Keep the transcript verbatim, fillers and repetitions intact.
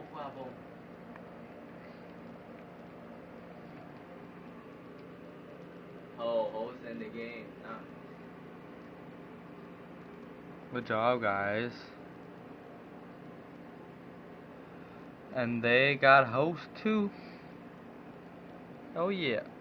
Oh, host in the game. Nah. Good job, guys. And they got host too. Oh yeah.